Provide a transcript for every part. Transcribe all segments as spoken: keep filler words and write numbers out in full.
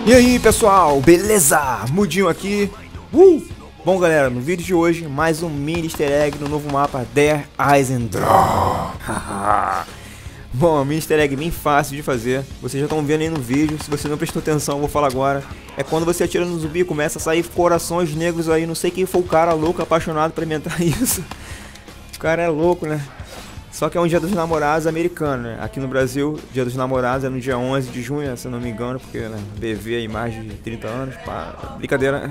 E aí pessoal, beleza? Mudinho aqui. uh! Bom galera, no vídeo de hoje, mais um mini easter egg no novo mapa Der Eisendrache. Bom, um mini easter egg bem fácil de fazer. Vocês já estão vendo aí no vídeo. Se você não prestou atenção, eu vou falar agora. É quando você atira no zumbi, começa a sair corações negros aí. Não sei quem foi o cara louco, apaixonado pra inventar isso. O cara é louco, né? Só que é um dia dos namorados americano, né? Aqui no Brasil, dia dos namorados é no dia onze de junho, se eu não me engano, porque né, B V aí mais de trinta anos, pá, brincadeira.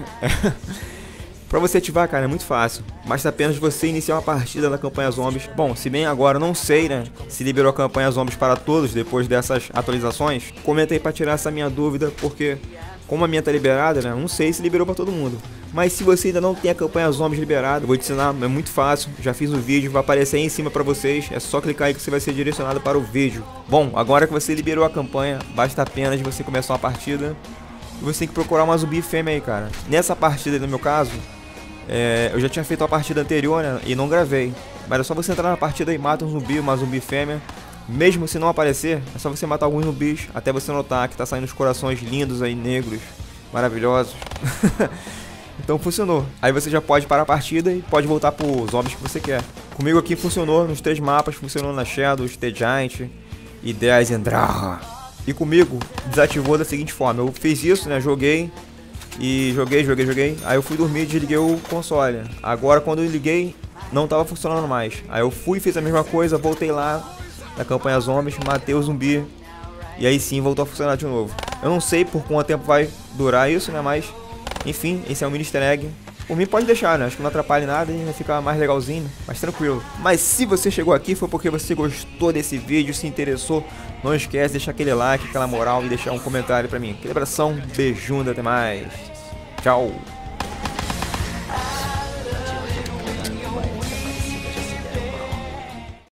Pra você ativar, cara, é muito fácil. Basta apenas você iniciar uma partida na campanha Zombies. Bom, se bem agora eu não sei, né, se liberou a campanha Zombies para todos depois dessas atualizações. Comenta aí pra tirar essa minha dúvida, porque como a minha tá liberada, né, não sei se liberou pra todo mundo. Mas se você ainda não tem a campanha Zombies liberada, eu vou te ensinar, é muito fácil. Já fiz o vídeo, vai aparecer aí em cima pra vocês. É só clicar aí que você vai ser direcionado para o vídeo. Bom, agora que você liberou a campanha, basta apenas você começar uma partida. E você tem que procurar uma zumbi fêmea aí, cara. Nessa partida, no meu caso, é, eu já tinha feito a partida anterior, né, e não gravei. Mas é só você entrar na partida e mata um zumbi, uma zumbi fêmea. Mesmo se não aparecer, é só você matar alguns zumbis até você notar que tá saindo os corações lindos aí, negros, maravilhosos. Então funcionou. Aí você já pode parar a partida e pode voltar pro zombies que você quer. Comigo aqui funcionou nos três mapas, funcionou na Shadows, The Giant e Der Eisendrache. E comigo desativou da seguinte forma: eu fiz isso, né? Joguei e joguei, joguei, joguei. Aí eu fui dormir e desliguei o console. Agora quando eu liguei, não tava funcionando mais. Aí eu fui, fiz a mesma coisa, voltei lá na campanha Zombies, matei o zumbi. E aí sim voltou a funcionar de novo. Eu não sei por quanto tempo vai durar isso, né? Mas enfim, esse é um mini easter egg. Por mim pode deixar, né? Acho que não atrapalha nada e vai ficar mais legalzinho, mais tranquilo. Mas se você chegou aqui foi porque você gostou desse vídeo, se interessou. Não esquece de deixar aquele like, aquela moral e deixar um comentário pra mim. Aquele abração, beijunda, até mais. Tchau.